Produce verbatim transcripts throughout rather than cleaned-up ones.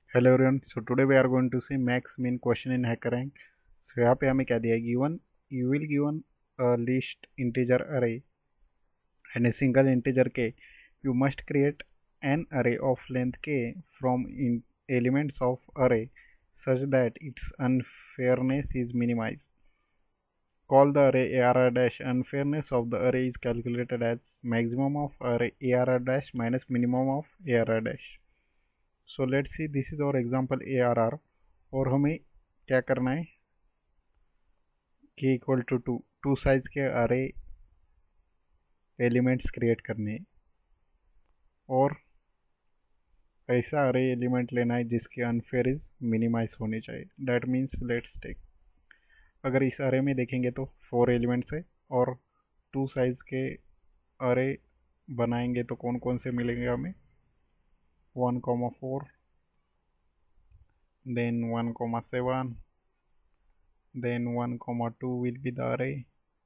Hello everyone, so today we are going to see max mean question in HackerRank. So यहाँ पे हमें क्या दिया है, given you will given a list integer array and a single integer k. You must create an array of length k from in elements of array such that its unfairness is minimized. Call the array arr dash. Unfairness of the array is calculated as maximum of array arr dash minus minimum of arr dash. So let's see, this is our example A R R और हमें क्या करना है, k equal to two two size के array elements create करने हैं और ऐसा अरे एलिमेंट लेना है जिसकी अनफेयर इज मिनिमाइज होनी चाहिए। दैट मीन्स लेट्स टेक, अगर इस अरे में देखेंगे तो फोर एलिमेंट्स है और टू साइज के अरे बनाएंगे तो कौन कौन से मिलेंगे हमें, one comma four, then one comma seven, then one comma two will be the array,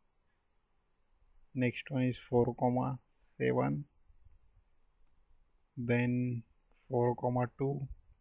next one is four comma seven, then four comma two,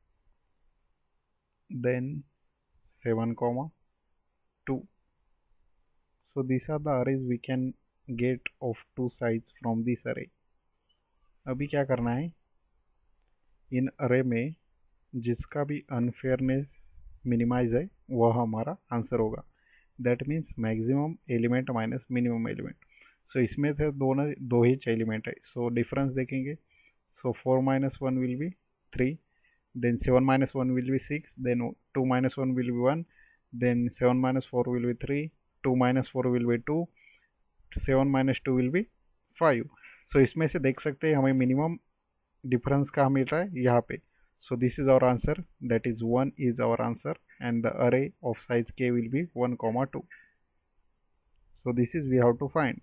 then seven comma two. So these are the arrays we can get of two sides from this array. अभी क्या करना है, इन अरे में जिसका भी unfairness minimise है वह हमारा आंसर होगा। That means maximum element minus minimum element. So इसमें से दोनों दो ही एलिमेंट है, सो so, डिफरेंस देखेंगे। So four minus one will be three, then seven minus one will be six, then two minus one will be one, then seven minus four will be three, two minus four will be two, seven minus two will be five. So इसमें से देख सकते हैं हमें minimum difference कहाँ मिल रहा है, यहाँ पे। So this is our answer, that is one is our answer, and the array of size k will be one comma two. So this is we have to find.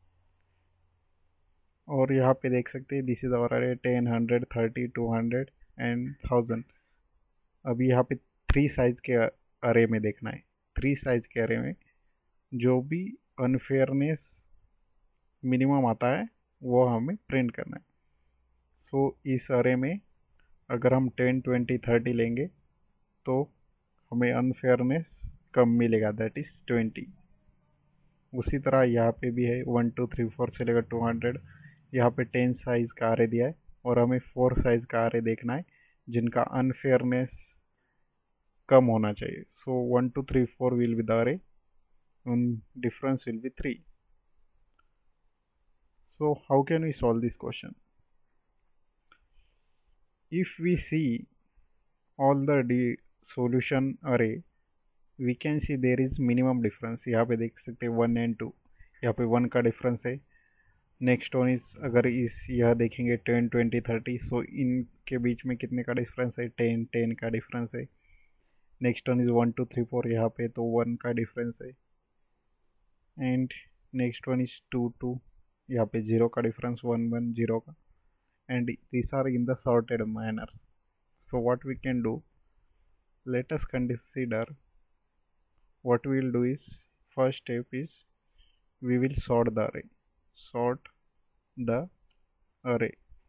और यहाँ पे देख सकते हैं this is our array ten, hundred, thirty, two hundred and thousand. अभी यहाँ पे three size के अरे में देखना है, थ्री साइज के अरे में जो भी अनफेयरनेस मिनिमम आता है वो हमें प्रिंट करना है। सो so, इस अरे में अगर हम टेन, ट्वेंटी, थर्टी लेंगे तो हमें अनफेयरनेस कम मिलेगा, दैट इज़ ट्वेंटी। उसी तरह यहाँ पे भी है वन टू थ्री फोर से लेकर टू हंड्रेड। यहाँ पे टेन साइज़ का आरे दिया है और हमें फोर साइज़ का आरे देखना है जिनका अनफेयरनेस कम होना चाहिए। So one two three four will be the array, difference will be three. So how can we solve this question? If we see all the D solution array, we can see there is minimum difference। यहाँ पे देख सकते हैं one and to, यहाँ पे one का difference है। Next one is, अगर इस यह देखेंगे टेन, ट्वेंटी, थर्टी, सो इनके बीच में कितने का डिफरेंस है, टेन, टेन का डिफरेंस है। Next one is one two three four, यहाँ पे तो वन का डिफरेंस है। And next one is two two, यहाँ पे जीरो का डिफरेंस, वन वन जीरो का। and these are in the sorted manner. So what we can do, let us consider what we will do is, first step is we will sort the array, sort the array.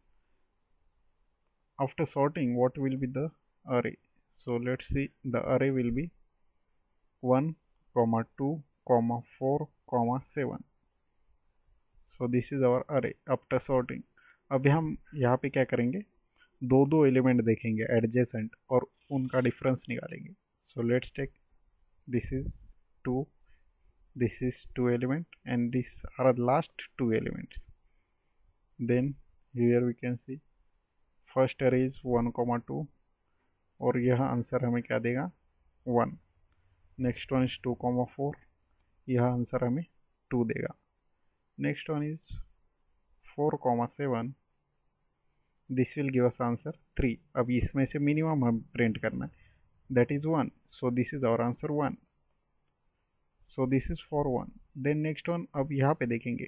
After sorting, what will be the array? So let's see, the array will be one comma two comma four comma seven. So this is our array after sorting. अभी हम यहाँ पे क्या करेंगे, दो दो element देखेंगे adjacent और उनका डिफरेंस निकालेंगे। So let's take, this is two, this is two element and this are last two elements. Then here we can see first array is one comma two और यह आंसर हमें क्या देगा, one. Next one is two comma four, यह answer हमें two देगा। Next one is four comma seven, this will give us answer three. अब इसमें से मिनिमम हम प्रिंट करना है, that is one. So this is our answer one. So this is for one. Then next one, अब यहाँ पे देखेंगे,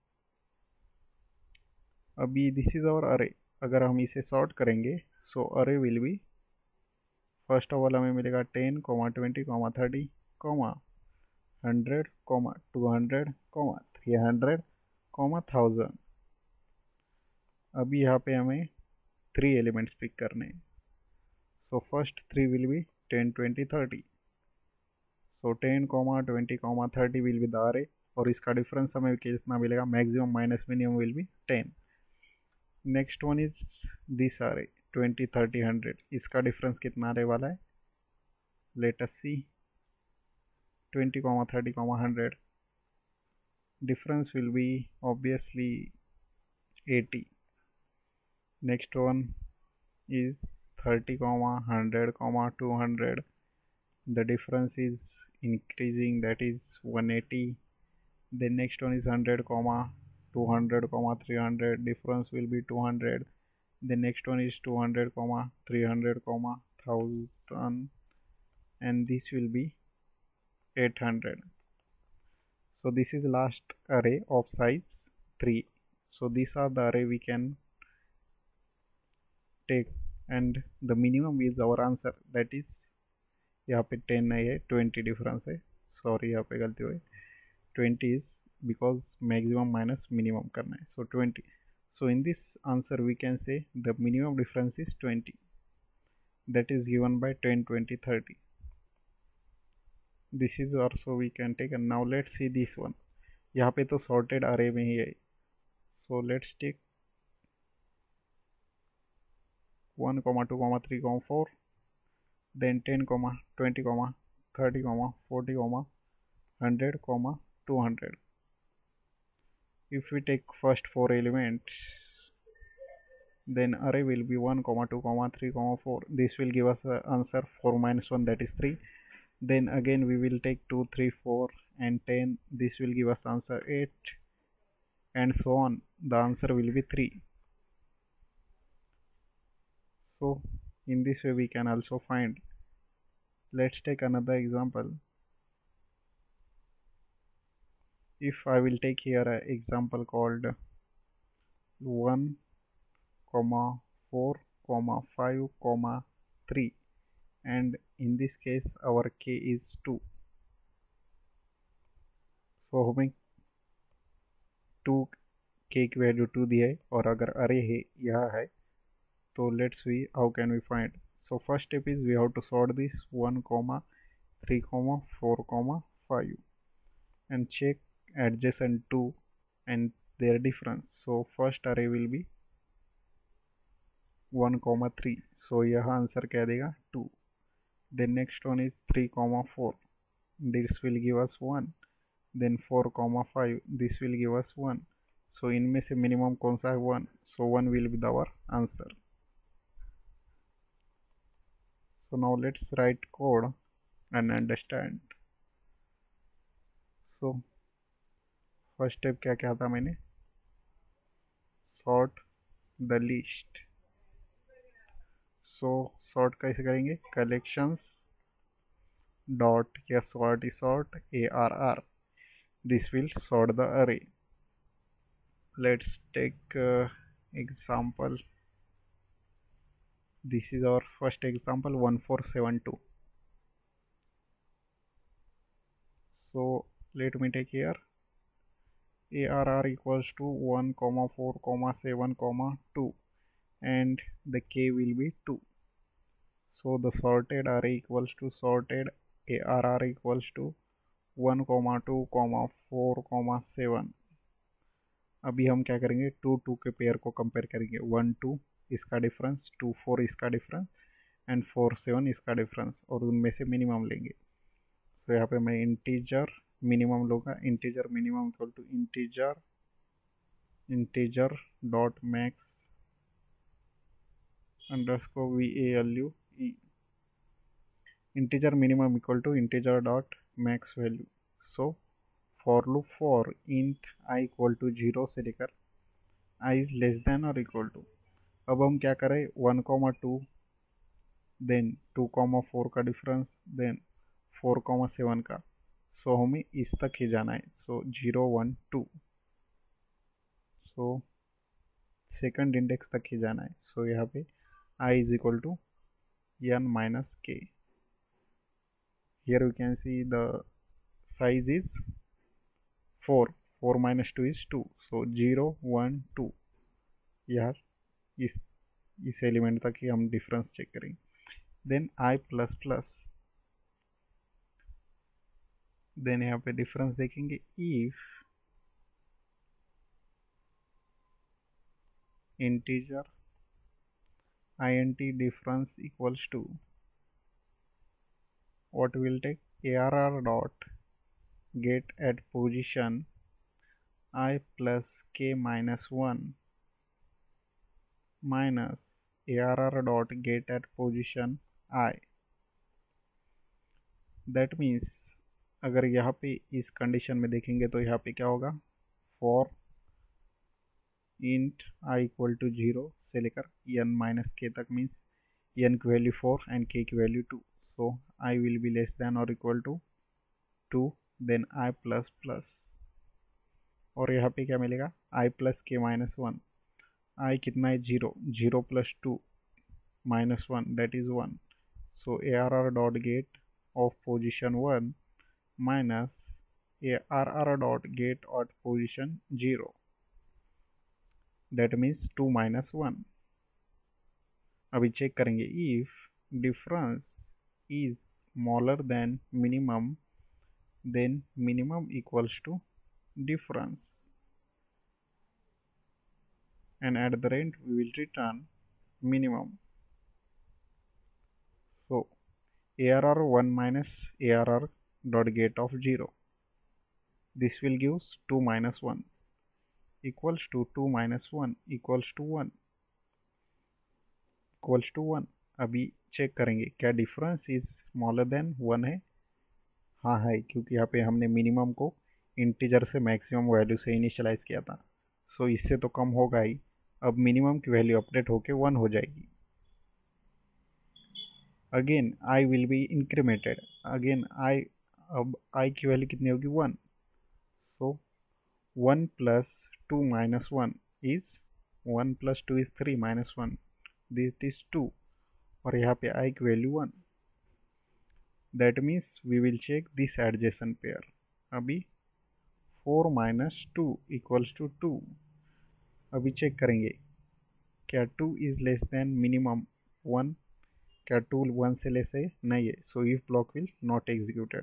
अभी दिस इज आवर अरे। अगर हम इसे सॉर्ट करेंगे so array will be, first of all हमें मिलेगा ten comma twenty comma thirty comma hundred comma two hundred comma three hundred comma thousand. अभी यहाँ पे हमें थ्री एलिमेंट्स पिक करने हैं। So first three will be ten, twenty, thirty. So ten, twenty, thirty will be the array और इसका difference हमें कितना मिलेगा, maximum minus minimum will be ten. Next one is this array twenty, thirty, one hundred. इसका difference कितना आने वाला है, let us see. twenty, thirty, one hundred. difference will be obviously eighty. next one is thirty, one hundred, two hundred. the difference is increasing, that is one eighty. the next one is one hundred, two hundred, three hundred. difference will be two hundred. the next one is two hundred, three hundred, one thousand, and this will be eight hundred. So this is last array of size three. So these are the array we can take, and the minimum is our answer, that is यहाँ पे ten नहीं है, twenty difference है. Sorry यहाँ पे गलती हुई. twenty is because maximum minus minimum करना है. So twenty. So in this answer we can say the minimum difference is twenty. That is given by ten, twenty, thirty. This is also we can take. And now let's see this one. यहाँ पे तो sorted array में ही है. So let's take one, two, three, four. Then ten, twenty, thirty, forty, one hundred, two hundred. If we take first four elements, then array will be one, two, three, four. This will give us the answer four minus one, that is three. Then again we will take two, three, four and ten. This will give us answer eight, and so on. The answer will be three. So in this way we can also find. Let's take another example. If I will take here an example called one, four, five, three, and in this case our k is two. So हमें two k की value two दी है, और अगर अरे है यह है, तो let's see how can we find. So first step is we have to sort this one, three, four, five and check adjacent two and their difference. So first array will be one, three. So यह answer क्या देगा, two. Then next one is three, four. This will give us one. Then four, five. This will give us one. So इनमें से minimum कौन सा है, one. So one will be our answer. So now let's write code and understand. So first step क्या क्या था मैंने, sort the list. So sort कैसे करेंगे, collections dot या sort is sort arr. This will sort the array. Let's take uh, example. This is our first example, one four seven two. So let me take here arr equals to one, four, seven, two, and the k will be two. So the sorted array equals to sorted arr equals to one, two, four, seven. अभी हम क्या करेंगे, two two के pair को compare करेंगे. One two इसका difference, two four इसका difference, and four seven इसका डिफरेंस, और उनमें से मिनिमम लेंगे. तो यहाँ पे मैं इंटीजर मिनिमम लूँगा. Integer minimum equal to integer integer dot max underscore V A L U E. Integer minimum equal to integer dot max value. So for loop for int I equal to zero से लेकर आई is less than और equal to. अब हम क्या करें, one comma two, then two comma four का difference, then four comma seven का. So so, हमें इस तक ही जाना है. So zero one two, so second index तक ही जाना है. सो so, यहाँ पे I is equal to N minus K. Here we can see the size is four. Four minus two is two. So zero one to, यार इस इस element तक ही हम डिफरेंस चेक करेंगे. Then I plus plus, then यहाँ पे difference देखेंगे if integer int difference equals to, what will take, arr dot get at position I plus k minus one minus arr dot get at position I. That means अगर यहाँ पे इस condition में देखेंगे तो यहाँ पे क्या होगा, for int I equal to zero से लेकर एन माइनस के तक, मीन्स एन की वैल्यू फोर एंड के की value two, so I will be less than और equal to two, then I plus plus, और यहाँ पे क्या मिलेगा, I plus K minus one, I कितना है zero, zero plus two minus one that is one, so A R R dot get of position one minus A R R dot get of position zero, that means two minus one. अभी check करेंगे if difference is smaller than minimum, then minimum equals to difference, and at the end we will return minimum. So arr one minus arr dot get of zero, this will give two minus one equals to two minus one equals to one equals to one। अभी check करेंगे क्या difference is smaller than one है, हाँ है, क्योंकि यहाँ पे हमने मिनिमम को इंटीजर से मैक्सिमम वैल्यू से इनिशियलाइज किया था, सो so इससे तो कम होगा ही। अब मिनिमम की वैल्यू अपडेट होके वन हो जाएगी। Again I will be incremented, again I, अब आई की वैल्यू कितनी होगी, one, so one plus two minus one is one plus two is three minus one this is two, और यहाँ पे आई की value one, that means we will check this adjacent pair. अभी four minus two equals to two, two check करेंगे क्या two is less than minimum one, क्या two one से less है, नहीं है, so if block will not executed.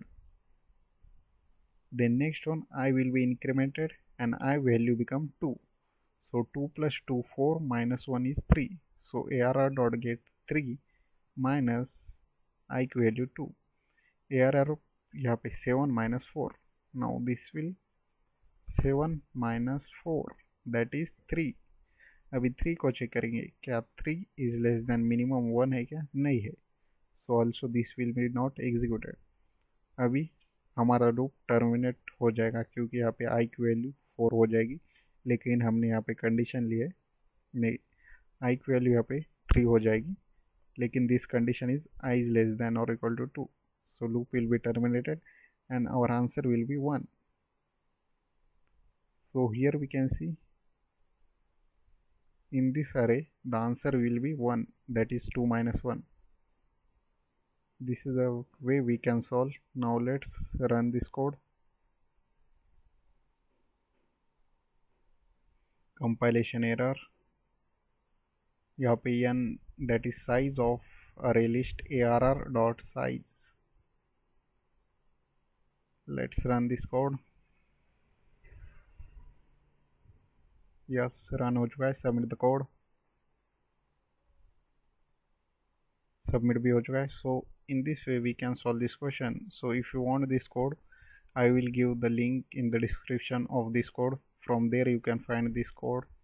Then next one I will be incremented and I value become two, so two plus two four minus one is three, so A R R dot get three minus I की value two, A R R यहाँ पे seven minus four, now this will seven minus four that is three. अभी three को check करेंगे क्या three is less than minimum one है क्या, नहीं है, so also this will be not executed. अभी हमारा लूप टर्मिनेट हो जाएगा क्योंकि यहाँ पे आई की वैल्यू फोर हो जाएगी, लेकिन हमने यहाँ पे कंडीशन ली है नहीं, आई की वैल्यू यहाँ पे थ्री हो जाएगी, लेकिन this condition is I is less than और equal to two, so loop will be terminated and our answer will be one. So here we can see in this array the answer will be one, that is two minus one. This is a way we can solve. Now let's run this code. Compilation error, यहाँ पे n that is size of array list arr dot size. Let's run this code. Yes, run हो चुका है, submit the code. Submit भी हो चुका है. So in this way we can solve this question. So if you want this code, I will give the link in the description of this code. From there you can find this code.